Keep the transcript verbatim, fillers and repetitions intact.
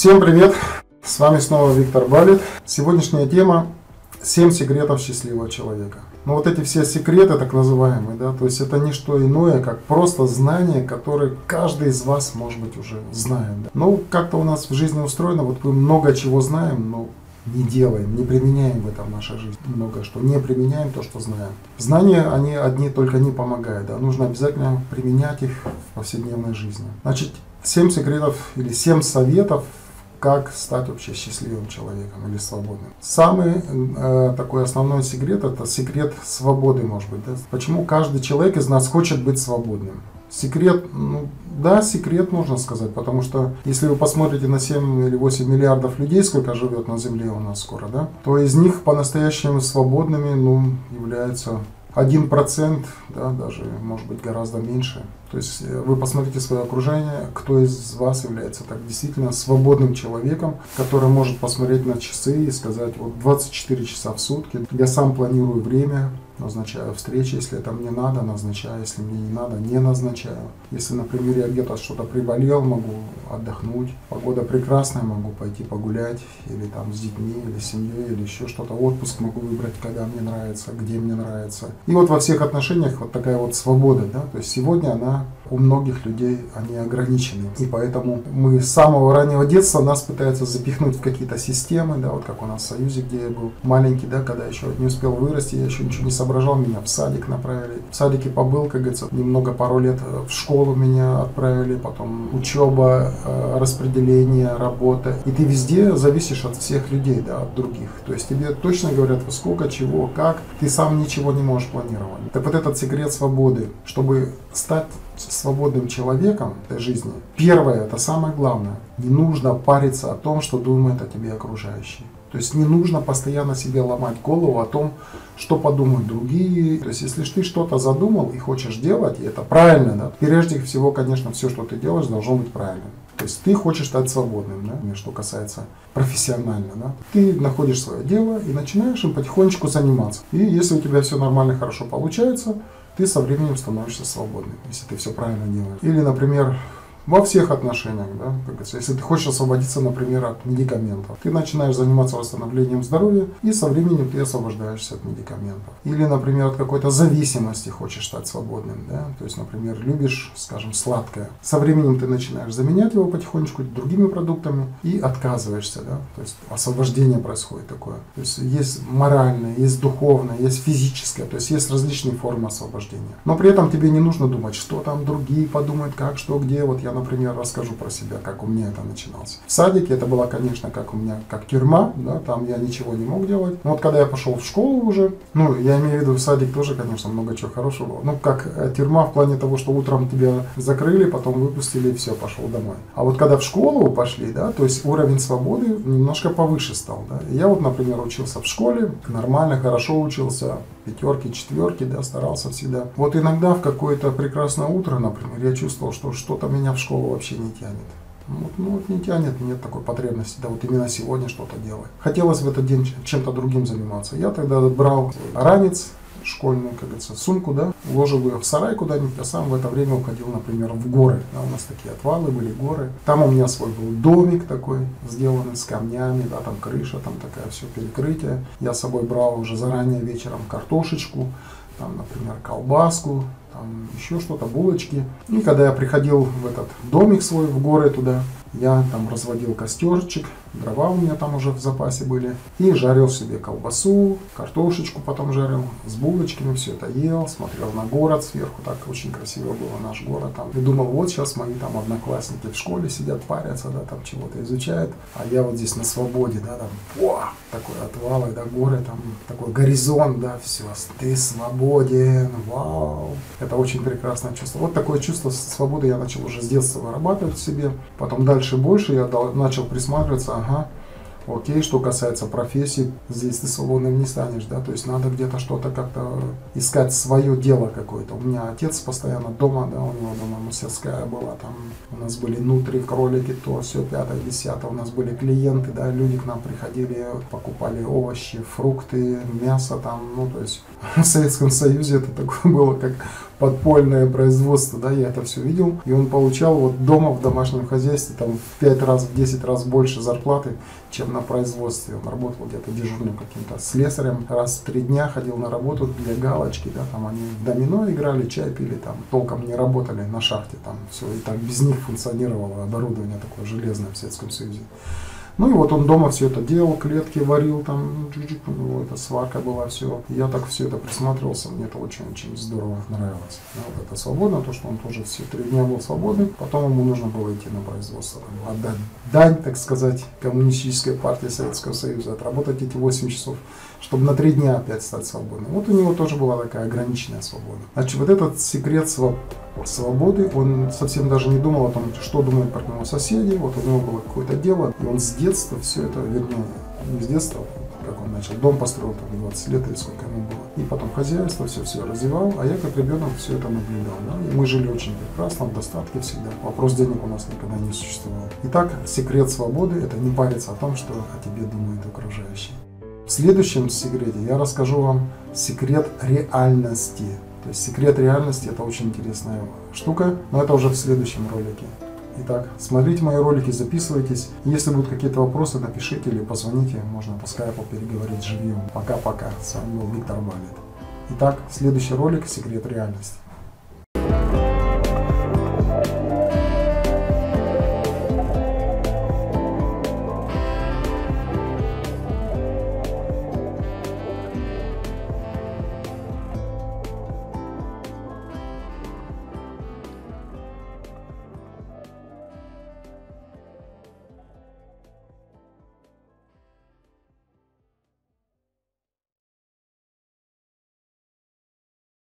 Всем привет! С вами снова Виктор Балит. Сегодняшняя тема семь секретов счастливого человека. Но вот эти все секреты, так называемые, да, то есть это не что иное, как просто знания, которые каждый из вас, может быть, уже знает. Да. Ну, как-то у нас в жизни устроено, вот мы много чего знаем, но не делаем, не применяем в этом наша жизнь. Много что не применяем то, что знаем. Знания, они одни только не помогают, да, нужно обязательно применять их в повседневной жизни. Значит, семь секретов или семь советов, как стать вообще счастливым человеком или свободным. Самый э, такой основной секрет — это секрет свободы, может быть. Да? Почему каждый человек из нас хочет быть свободным? Секрет, ну да, секрет можно сказать, потому что если вы посмотрите на семь или восемь миллиардов людей, сколько живет на Земле у нас скоро, да, то из них по-настоящему свободными, ну, является один процент, да, даже может быть гораздо меньше. То есть вы посмотрите свое окружение, кто из вас является так действительно свободным человеком, который может посмотреть на часы и сказать: вот двадцать четыре часа в сутки, я сам планирую время, назначаю встречи, если это мне надо, назначаю, если мне не надо, не назначаю. Если, например, я где-то что-то приболел, могу отдохнуть, погода прекрасная, могу пойти погулять, или там с детьми, или с семьей, или еще что-то, отпуск могу выбрать, когда мне нравится, где мне нравится. И вот во всех отношениях вот такая вот свобода, да, то есть сегодня она у многих людей, они ограничены. И поэтому мы с самого раннего детства нас пытаются запихнуть в какие-то системы, да, вот как у нас в Союзе, где я был маленький, да, когда еще не успел вырасти, я еще ничего не соображал, меня в садик направили. В садике побыл, как говорится, немного, пару лет в школу меня отправили, потом учеба, распределение, работа. И ты везде зависишь от всех людей, да, от других. То есть тебе точно говорят, сколько, чего, как, ты сам ничего не можешь планировать. Так вот этот секрет свободы, чтобы стать свободным человеком в этой жизни, первое, это самое главное, не нужно париться о том, что думают о тебе окружающие. То есть не нужно постоянно себе ломать голову о том, что подумают другие. То есть если ты что-то задумал и хочешь делать, и это правильно, да, прежде всего, конечно, все, что ты делаешь, должно быть правильным. То есть ты хочешь стать свободным, да, что касается профессионально. Да. Ты находишь свое дело и начинаешь им потихонечку заниматься. И если у тебя все нормально, хорошо получается, ты со временем становишься свободным, если ты все правильно делаешь. Или, например, во всех отношениях, да, как говорится, если ты хочешь освободиться, например, от медикаментов, ты начинаешь заниматься восстановлением здоровья, и со временем ты освобождаешься от медикаментов. Или, например, от какой-то зависимости хочешь стать свободным, да, то есть, например, любишь, скажем, сладкое. Со временем ты начинаешь заменять его потихонечку другими продуктами и отказываешься, да, то есть освобождение происходит такое. То есть есть моральное, есть духовное, есть физическое, то есть есть различные формы освобождения. Но при этом тебе не нужно думать, что там другие подумают, как, что, где. Вот я, например, расскажу про себя, как у меня это начиналось. В садике это было, конечно, как у меня, как тюрьма, да, там я ничего не мог делать. Но вот когда я пошел в школу уже, ну, я имею в виду, в садик тоже, конечно, много чего хорошего было. Ну, как тюрьма в плане того, что утром тебя закрыли, потом выпустили, и все, пошел домой. А вот когда в школу пошли, да, то есть уровень свободы немножко повыше стал, да. И я вот, например, учился в школе, нормально, хорошо учился, пятерки, четверки, да, старался всегда. Вот иногда в какое-то прекрасное утро, например, я чувствовал, что что-то меня в школу вообще не тянет. Вот, ну вот не тянет, нет такой потребности, да вот именно сегодня что-то делать. Хотелось в этот день чем-то другим заниматься. Я тогда брал ранец школьную, как говорится, сумку, да, уложил ее в сарай куда-нибудь, а сам в это время уходил, например, в горы. Да, у нас такие отвалы были, горы. Там у меня свой был домик такой, сделанный с камнями, да, там крыша, там такая все перекрытие. Я с собой брал уже заранее вечером картошечку, там, например, колбаску, там еще что-то, булочки. И когда я приходил в этот домик свой, в горы туда, я там разводил костерчик, дрова у меня там уже в запасе были. И жарил себе колбасу, картошечку потом жарил, с булочками, все это ел, смотрел на город сверху, так очень красиво было, наш город там. И думал, вот сейчас мои там одноклассники в школе сидят, парятся, да, там чего-то изучают, а я вот здесь на свободе, да, там, о, такой отвал, да, горы, там, такой горизонт, да, все, ты свободен, вау. Это очень прекрасное чувство. Вот такое чувство свободы я начал уже с детства вырабатывать в себе. Потом дальше больше я дал, начал присматриваться, ага, Окей, что касается профессии, здесь ты свободным не станешь, да, то есть надо где-то что-то как-то искать свое дело какое-то. У меня отец постоянно дома, да, у него дома мастерская была, там у нас были нутри, кролики, то, все, пятое, десятое, у нас были клиенты, да, люди к нам приходили, покупали овощи, фрукты, мясо там, ну, то есть в Советском Союзе это такое было, как подпольное производство, да, я это все видел, и он получал вот дома в домашнем хозяйстве там в пять раз, в десять раз больше зарплаты, чем на производстве. Он работал где-то дежурным каким-то слесарем, раз в три дня ходил на работу для галочки, да, там они в домино играли, чай пили, там толком не работали на шахте, там все, и так без них функционировало оборудование такое железное в Советском Союзе. Ну и вот он дома все это делал, клетки варил, там, у него эта сварка была, все. Я так все это присматривался, мне это очень-очень здорово нравилось. Да, вот это свободно, то, что он тоже все три дня был свободным, потом ему нужно было идти на производство, там, отдать дань, так сказать, коммунистической партии Советского Союза, отработать эти восемь часов, чтобы на три дня опять стать свободным. Вот у него тоже была такая ограниченная свобода. Значит, вот этот секрет свободы, он совсем даже не думал о том, что думают про него соседи, вот у него было какое-то дело, и он с детства все это, вернее, не с детства, как он начал, дом построил там двадцать лет или сколько ему было, и потом хозяйство, все-все развивал, а я как ребенок все это наблюдал, да? И мы жили очень прекрасно, в достатке всегда, вопрос денег у нас никогда не существовал. Итак, секрет свободы – это не париться о том, что о тебе думают окружающие. В следующем секрете я расскажу вам секрет реальности. То есть секрет реальности – это очень интересная штука, но это уже в следующем ролике. Итак, смотрите мои ролики, записывайтесь. Если будут какие-то вопросы, напишите или позвоните, можно по скайпу переговорить живьем. Пока-пока. С вами был Виктор Балит. Итак, следующий ролик – секрет реальности.